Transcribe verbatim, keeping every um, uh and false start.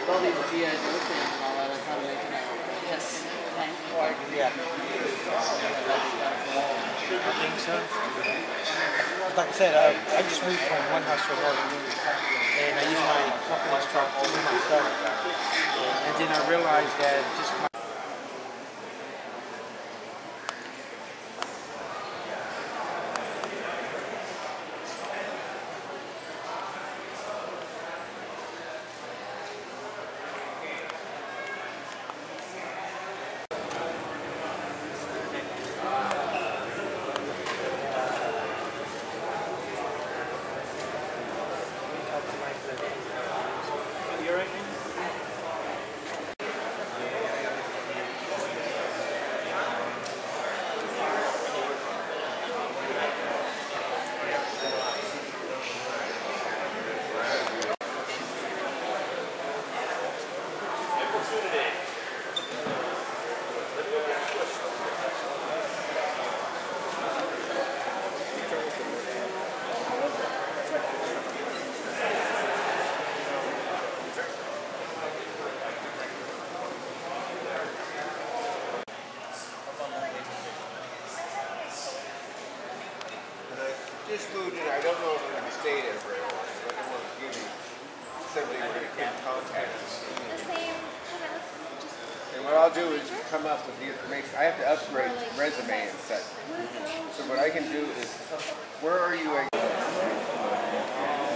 all these G I Joe things and all that, I kind of making a yes tank. Yeah. I think so. Like I said, I, I just moved from one house to another, and I use my company's truck to do my stuff. And then I realized that just my just moved in. I don't know if we're going to stay there very long, but I want to give you somebody we're going to keep contact with. The same, just... And what I'll do is come up with the information. I have to upgrade the resume and such. So what I can do is, where are you at?